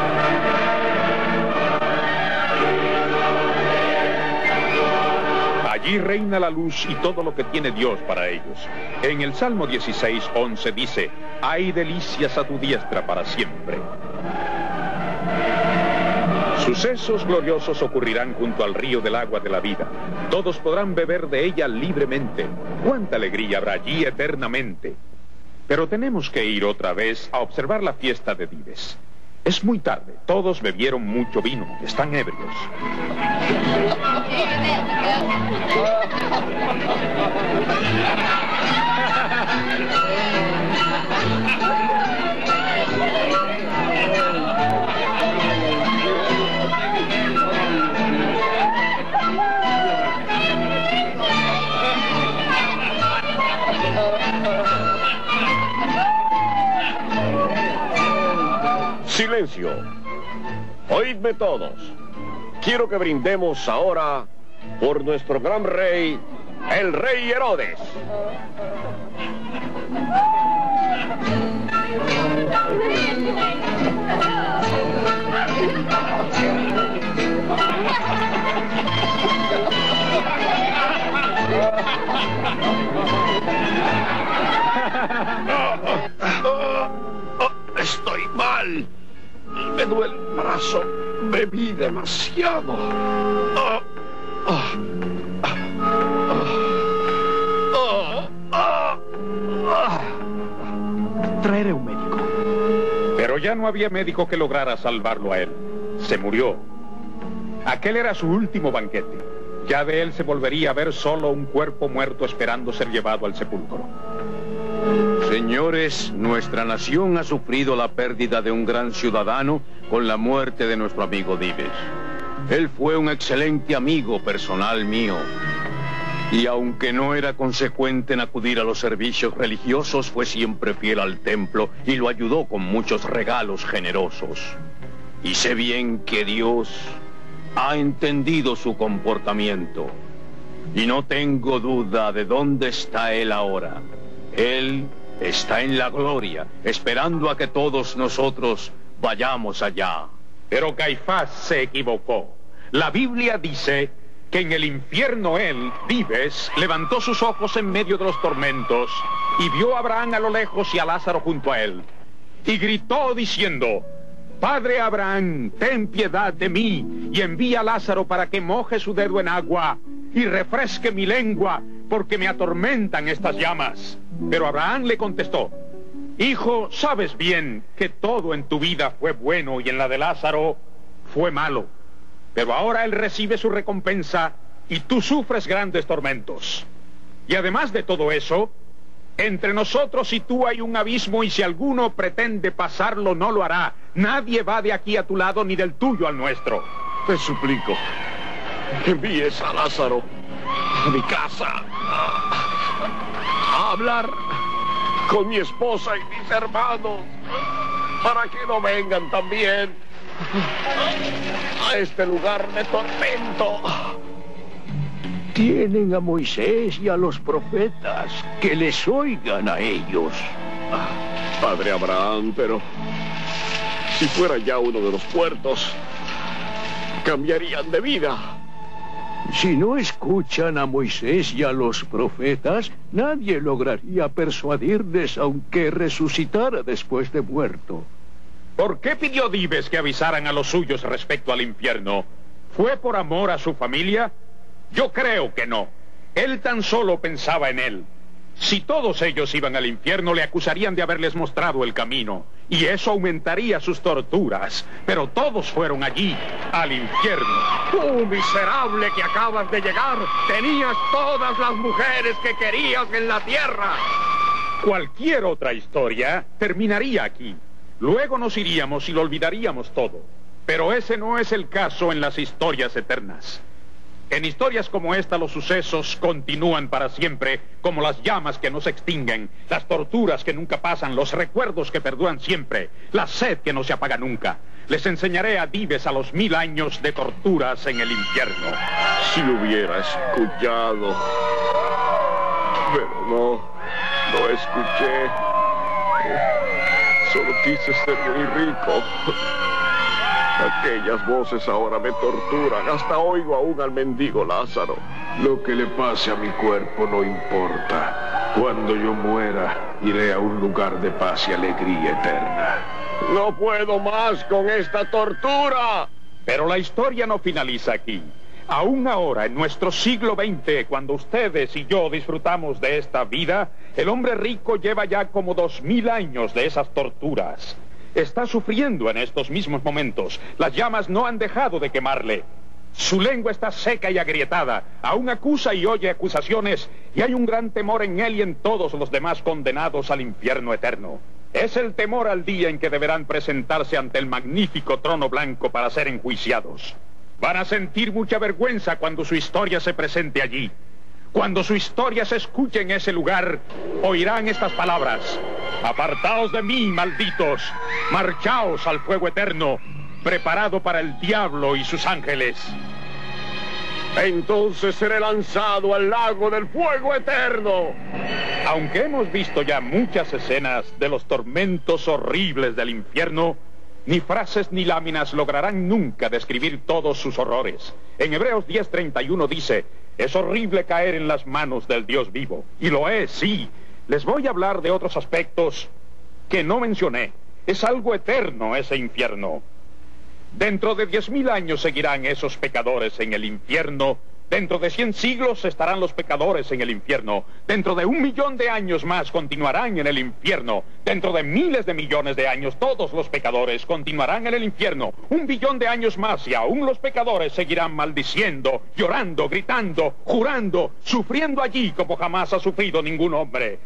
Allí reina la luz y todo lo que tiene Dios para ellos. En el Salmo dieciséis, once dice, hay delicias a tu diestra para siempre. Sucesos gloriosos ocurrirán junto al río del agua de la vida. Todos podrán beber de ella libremente. ¡Cuánta alegría habrá allí eternamente! Pero tenemos que ir otra vez a observar la fiesta de Dives. Es muy tarde, todos bebieron mucho vino, están ebrios. Silencio. Oídme todos. Quiero que brindemos ahora por nuestro gran rey, el rey Herodes. Estoy mal. Me duele el brazo. Bebí demasiado. Oh, oh, oh, oh, oh. Traeré un médico. Pero ya no había médico que lograra salvarlo a él. Se murió. Aquel era su último banquete. Ya de él se volvería a ver solo un cuerpo muerto esperando ser llevado al sepulcro. Señores, nuestra nación ha sufrido la pérdida de un gran ciudadano con la muerte de nuestro amigo Dives. Él fue un excelente amigo personal mío. Y aunque no era consecuente en acudir a los servicios religiosos, fue siempre fiel al templo y lo ayudó con muchos regalos generosos. Y sé bien que Dios ha entendido su comportamiento. Y no tengo duda de dónde está él ahora. Él está en la gloria, esperando a que todos nosotros vayamos allá. Pero Caifás se equivocó. La Biblia dice que en el infierno él, Dives, levantó sus ojos en medio de los tormentos y vio a Abraham a lo lejos y a Lázaro junto a él. Y gritó diciendo: Padre Abraham, ten piedad de mí y envía a Lázaro para que moje su dedo en agua y refresque mi lengua, porque me atormentan estas llamas. Pero Abraham le contestó: Hijo, sabes bien que todo en tu vida fue bueno y en la de Lázaro fue malo. Pero ahora él recibe su recompensa y tú sufres grandes tormentos. Y además de todo eso, entre nosotros y tú hay un abismo, y si alguno pretende pasarlo no lo hará. Nadie va de aquí a tu lado ni del tuyo al nuestro. Te suplico, envíes a Lázaro a mi casa a, a hablar con mi esposa y mis hermanos para que no vengan también a este lugar de tormento. Tienen a Moisés y a los profetas, que les oigan a ellos. Padre Abraham, pero si fuera ya uno de los puertos, cambiarían de vida. Si no escuchan a Moisés y a los profetas, nadie lograría persuadirles aunque resucitara después de muerto. ¿Por qué pidió Dives que avisaran a los suyos respecto al infierno? ¿Fue por amor a su familia? Yo creo que no. Él tan solo pensaba en él. Si todos ellos iban al infierno, le acusarían de haberles mostrado el camino, y eso aumentaría sus torturas. Pero todos fueron allí, al infierno. ¡Tú, miserable que acabas de llegar! ¡Tenías todas las mujeres que querías en la tierra! Cualquier otra historia terminaría aquí. Luego nos iríamos y lo olvidaríamos todo. Pero ese no es el caso en las historias eternas. En historias como esta, los sucesos continúan para siempre, como las llamas que no se extinguen, las torturas que nunca pasan, los recuerdos que perduran siempre, la sed que no se apaga nunca. Les enseñaré a Dives a los mil años de torturas en el infierno. Si hubiera escuchado, pero no, no escuché. Solo quise ser muy rico. Aquellas voces ahora me torturan. Hasta oigo aún al mendigo Lázaro. Lo que le pase a mi cuerpo no importa. Cuando yo muera, iré a un lugar de paz y alegría eterna. No puedo más con esta tortura. Pero la historia no finaliza aquí. Aún ahora, en nuestro siglo veinte, cuando ustedes y yo disfrutamos de esta vida, el hombre rico lleva ya como dos mil años de esas torturas. Está sufriendo en estos mismos momentos. Las llamas no han dejado de quemarle. Su lengua está seca y agrietada. Aún acusa y oye acusaciones, y hay un gran temor en él y en todos los demás condenados al infierno eterno. Es el temor al día en que deberán presentarse ante el magnífico trono blanco para ser enjuiciados. Van a sentir mucha vergüenza cuando su historia se presente allí. Cuando su historia se escuche en ese lugar, oirán estas palabras: Apartaos de mí, malditos. Marchaos al fuego eterno, preparado para el diablo y sus ángeles. Entonces seré lanzado al lago del fuego eterno. Aunque hemos visto ya muchas escenas de los tormentos horribles del infierno, ni frases ni láminas lograrán nunca describir todos sus horrores. En Hebreos diez treinta y uno dice: es horrible caer en las manos del Dios vivo. Y lo es, sí. Les voy a hablar de otros aspectos que no mencioné. Es algo eterno ese infierno. Dentro de diez mil años seguirán esos pecadores en el infierno. Dentro de cien siglos estarán los pecadores en el infierno. Dentro de un millón de años más continuarán en el infierno. Dentro de miles de millones de años todos los pecadores continuarán en el infierno. Un billón de años más y aún los pecadores seguirán maldiciendo, llorando, gritando, jurando, sufriendo allí como jamás ha sufrido ningún hombre.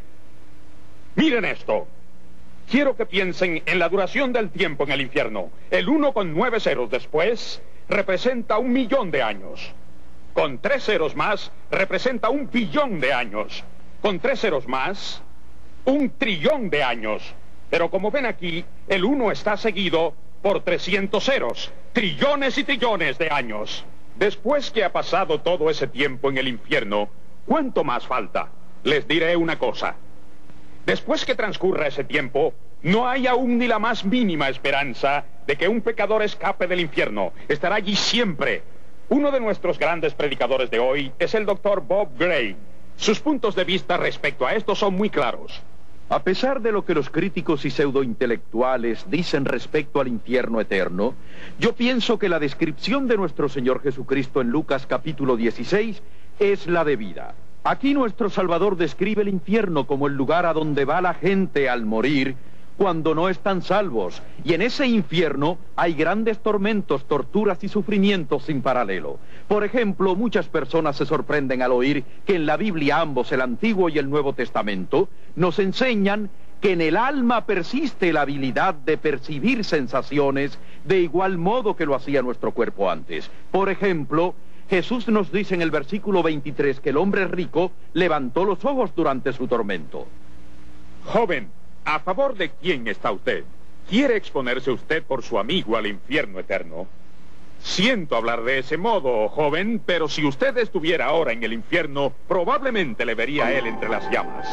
Miren esto. Quiero que piensen en la duración del tiempo en el infierno. El uno con nueve ceros después representa un millón de años. Con tres ceros más representa un billón de años. Con tres ceros más, un trillón de años. Pero como ven aquí, el uno está seguido por trescientos ceros. Trillones y trillones de años. Después que ha pasado todo ese tiempo en el infierno, ¿cuánto más falta? Les diré una cosa. Después que transcurra ese tiempo, no hay aún ni la más mínima esperanza de que un pecador escape del infierno. Estará allí siempre. Uno de nuestros grandes predicadores de hoy es el doctor Bob Gray. Sus puntos de vista respecto a esto son muy claros. A pesar de lo que los críticos y pseudointelectuales dicen respecto al infierno eterno, yo pienso que la descripción de nuestro Señor Jesucristo en Lucas capítulo dieciséis es la debida. Aquí nuestro Salvador describe el infierno como el lugar a donde va la gente al morir cuando no están salvos, y en ese infierno hay grandes tormentos, torturas y sufrimientos sin paralelo. Por ejemplo, muchas personas se sorprenden al oír que en la Biblia, ambos, el Antiguo y el Nuevo Testamento, nos enseñan que en el alma persiste la habilidad de percibir sensaciones de igual modo que lo hacía nuestro cuerpo antes. Por ejemplo, Jesús nos dice en el versículo veintitrés que el hombre rico levantó los ojos durante su tormento. Joven, ¿a favor de quién está usted? ¿Quiere exponerse usted por su amigo al infierno eterno? Siento hablar de ese modo, joven, pero si usted estuviera ahora en el infierno, probablemente le vería a él entre las llamas.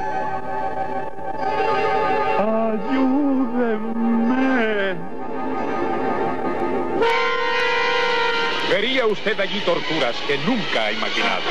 ¡Ayúdenme! Vería usted allí torturas que nunca ha imaginado.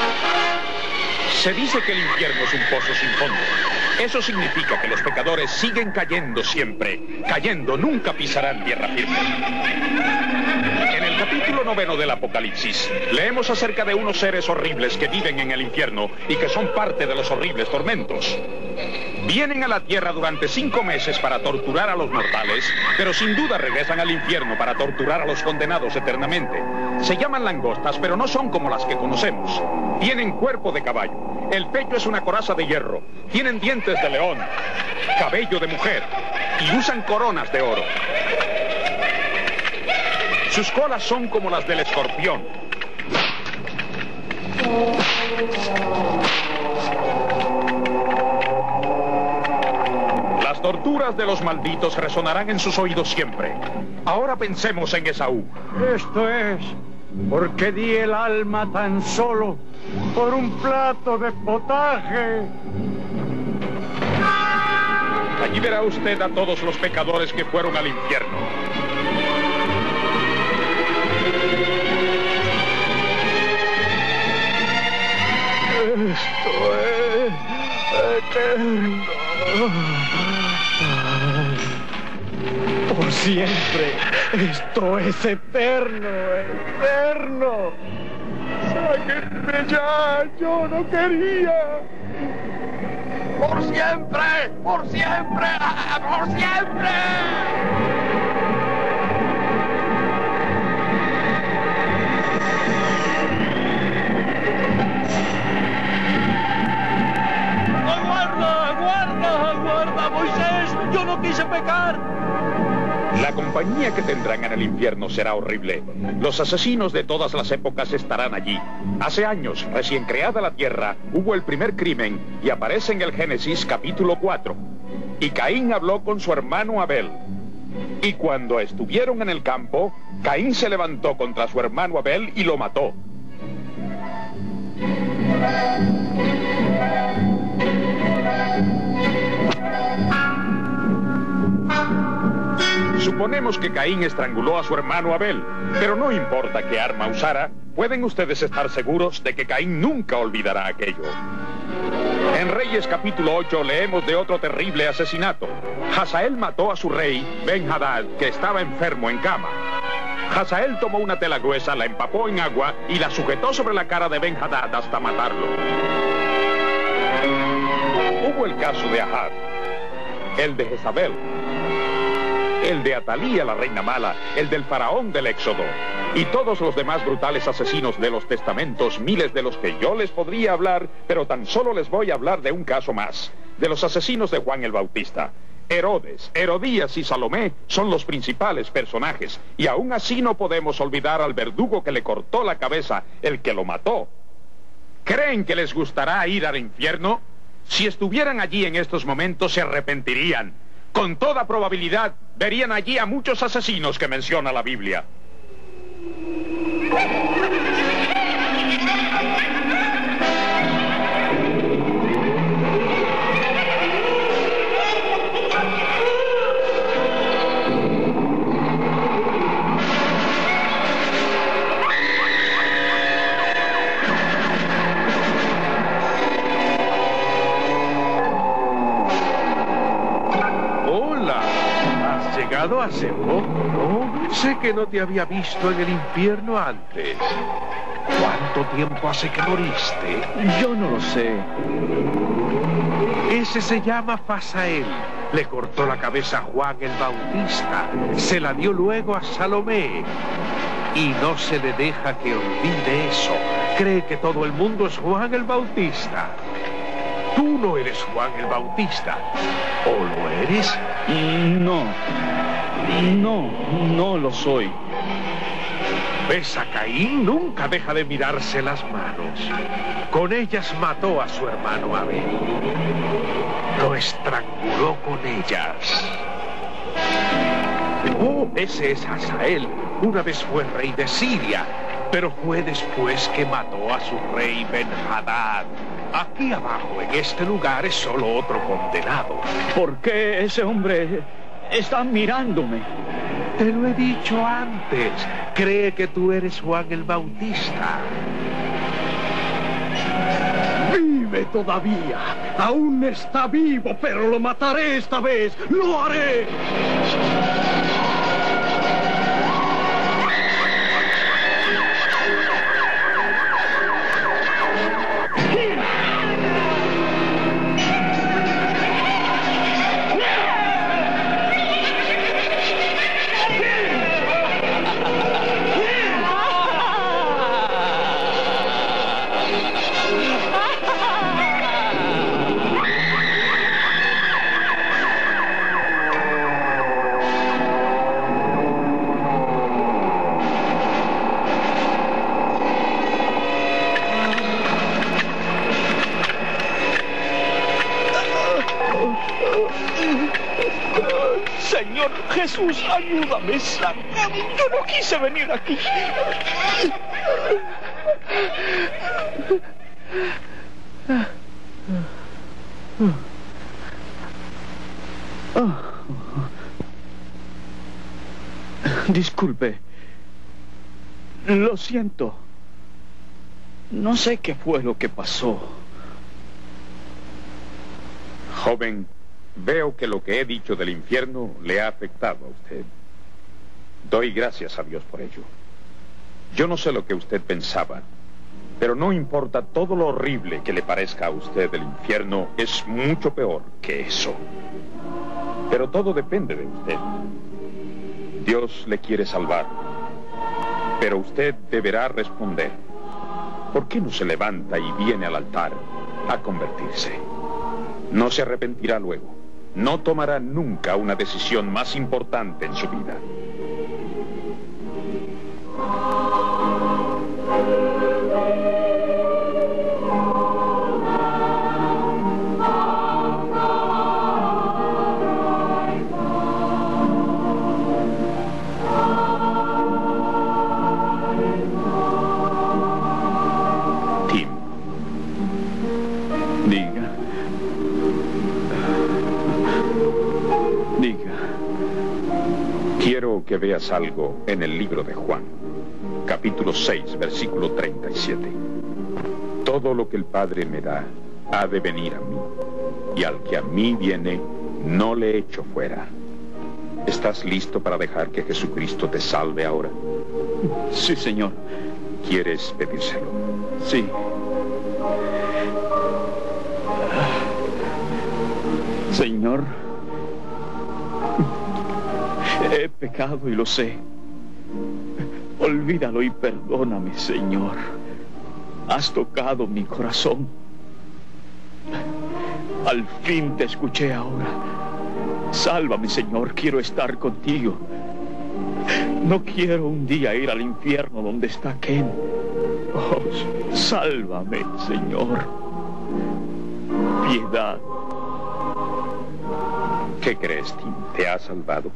Se dice que el infierno es un pozo sin fondo. Eso significa que los pecadores siguen cayendo siempre. Cayendo, nunca pisarán tierra firme. En el capítulo noveno del Apocalipsis, leemos acerca de unos seres horribles que viven en el infierno y que son parte de los horribles tormentos. Vienen a la tierra durante cinco meses para torturar a los mortales, pero sin duda regresan al infierno para torturar a los condenados eternamente. Se llaman langostas, pero no son como las que conocemos. Tienen cuerpo de caballo, el pecho es una coraza de hierro, tienen dientes de león, cabello de mujer y usan coronas de oro. Sus colas son como las del escorpión. Las torturas de los malditos resonarán en sus oídos siempre. Ahora pensemos en Esaú. Esto es porque di el alma tan solo por un plato de potaje. Allí verá usted a todos los pecadores que fueron al infierno. Esto es eterno. Por siempre. Esto es eterno, eterno. ¡Sáquenme ya! ¡Yo no quería! ¡Por siempre! ¡Por siempre! ¡Por siempre! ¡Aguarda! ¡Aguarda! ¡Aguarda, Moisés! ¡Yo no quise pecar! La compañía que tendrán en el infierno será horrible. Los asesinos de todas las épocas estarán allí. Hace años, recién creada la tierra, hubo el primer crimen y aparece en el Génesis capítulo cuatro. y Caín habló con su hermano Abel. Y cuando estuvieron en el campo, Caín se levantó contra su hermano Abel y lo mató. Suponemos que Caín estranguló a su hermano Abel, pero no importa qué arma usara, pueden ustedes estar seguros de que Caín nunca olvidará aquello. En Reyes capítulo ocho leemos de otro terrible asesinato. Hazael mató a su rey, Ben-Hadad, que estaba enfermo en cama. Hazael tomó una tela gruesa, la empapó en agua y la sujetó sobre la cara de Ben-Hadad hasta matarlo. Hubo el caso de Ahab, el de Jezabel, el de Atalía, la reina mala, el del faraón del Éxodo, y todos los demás brutales asesinos de los testamentos, miles de los que yo les podría hablar, pero tan solo les voy a hablar de un caso más, de los asesinos de Juan el Bautista. Herodes, Herodías y Salomé son los principales personajes, y aún así no podemos olvidar al verdugo que le cortó la cabeza, el que lo mató. ¿Creen que les gustará ir al infierno? Si estuvieran allí en estos momentos se arrepentirían. Con toda probabilidad verían allí a muchos asesinos que menciona la Biblia. Hace poco, sé que no te había visto en el infierno antes. ¿Cuánto tiempo hace que moriste? Yo no lo sé. Ese se llama Fasael. Le cortó la cabeza a Juan el Bautista. Se la dio luego a Salomé. Y no se le deja que olvide eso. Cree que todo el mundo es Juan el Bautista. Tú no eres Juan el Bautista. ¿O lo eres? No. No, no lo soy. ¿Ves a Caín? Nunca deja de mirarse las manos. Con ellas mató a su hermano Abel. Lo estranguló con ellas. Oh, ese es Hazael. Una vez fue rey de Siria, pero fue después que mató a su rey Ben-Hadad. Aquí abajo, en este lugar, es solo otro condenado. ¿Por qué ese hombre está mirándome? Te lo he dicho antes. Cree que tú eres Juan el Bautista. ¡Vive todavía! Aún está vivo, pero lo mataré esta vez. ¡Lo haré! Señor Jesús, ayúdame, sálvame. Yo no quise venir aquí. Disculpe. Lo siento. No sé qué fue lo que pasó. Joven, veo que lo que he dicho del infierno le ha afectado a usted. Doy gracias a Dios por ello. Yo no sé lo que usted pensaba, pero no importa todo lo horrible que le parezca a usted el infierno, es mucho peor que eso. Pero todo depende de usted. Dios le quiere salvar, pero usted deberá responder. ¿Por qué no se levanta y viene al altar a convertirse? No se arrepentirá luego. No tomará nunca una decisión más importante en su vida. veas algo en el libro de Juan, capítulo seis, versículo treinta y siete. Todo lo que el Padre me da ha de venir a mí, y al que a mí viene, no le echo fuera. ¿Estás listo para dejar que Jesucristo te salve ahora? Sí, Señor. ¿Quieres pedírselo? Sí. Señor, he pecado y lo sé. Olvídalo y perdóname, Señor. Has tocado mi corazón. Al fin te escuché ahora. Sálvame, Señor, quiero estar contigo. No quiero un día ir al infierno donde está Ken. Oh, sálvame, Señor. Piedad. ¿Qué crees, Tim? ¿Te ha salvado?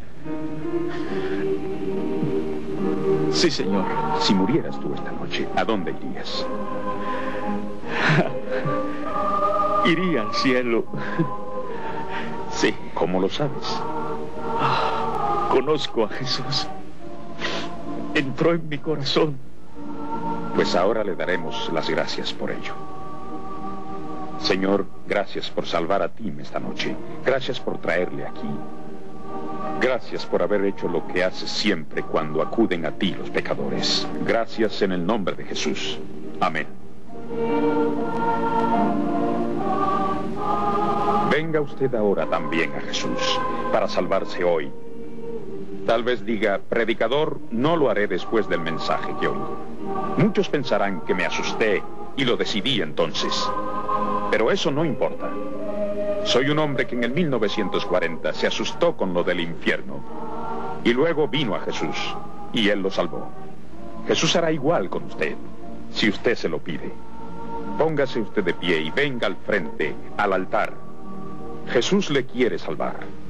Sí, Señor. Si murieras tú esta noche, ¿a dónde irías? Iría al cielo. Sí. ¿Cómo lo sabes? Ah, conozco a Jesús. Entró en mi corazón. Pues ahora le daremos las gracias por ello. Señor, gracias por salvar a Tim esta noche. Gracias por traerle aquí. Gracias por haber hecho lo que haces siempre cuando acuden a ti los pecadores. Gracias en el nombre de Jesús. Amén. Venga usted ahora también a Jesús para salvarse hoy. Tal vez diga, predicador, no lo haré después del mensaje que oigo. Muchos pensarán que me asusté y lo decidí entonces. Pero eso no importa. Soy un hombre que en el mil novecientos cuarenta se asustó con lo del infierno. Y luego vino a Jesús y Él lo salvó. Jesús hará igual con usted, si usted se lo pide. Póngase usted de pie y venga al frente, al altar. Jesús le quiere salvar.